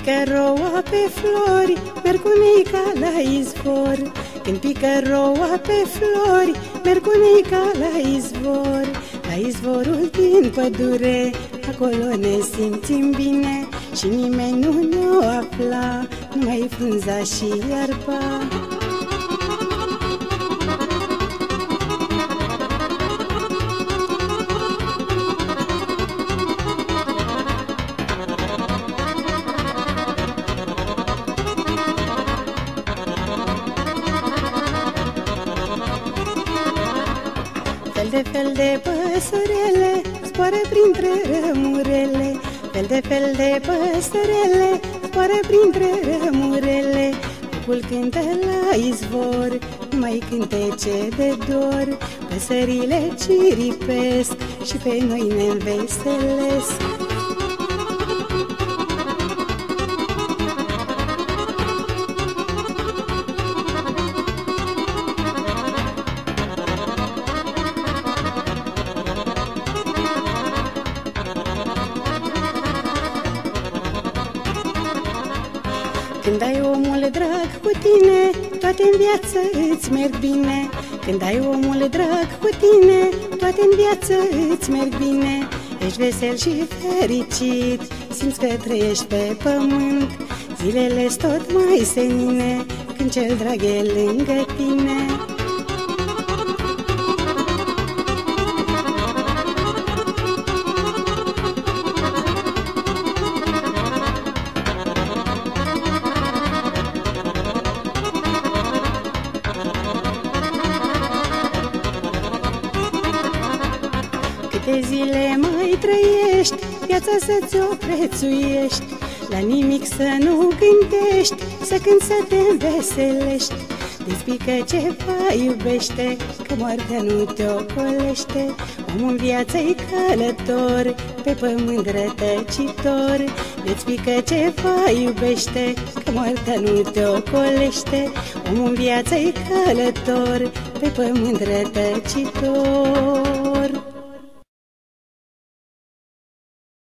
pică roa pe flori, merg cu neica la izvor. Când pică roa pe flori, merg cu neica la izvor. La izvorul din pădure, acolo ne simțim bine și nimeni nu ne-o afla, numai frunza și iarba. Fel de păsărele zboară printre rămurele, fel de păsărele zboară printre rămurele. Cucul cântă la izvor, numai cântece de dor. Păsările ciripesc și pe noi ne înveselesc. Când ai omul drag cu tine, toate în viață îți merg bine. Când ai omul drag cu tine, toate în viață îți merg bine. Ești vesel și fericit, simți că trăiești pe pământ. Zilele-s tot mai senine, când cel drag e lângă tine. Câte zile mai trăiești, viața să-ți-o prețuiești. La nimic să nu gândești, să cânti, să te înveselești. Despică ceva iubește, că moartea nu te ocolește. Omul în viață-i călător, pe pământ rătăcitor. Despică ceva iubește, că moartea nu te ocolește. Omul în viață-i călător, pe pământ rătăcitor.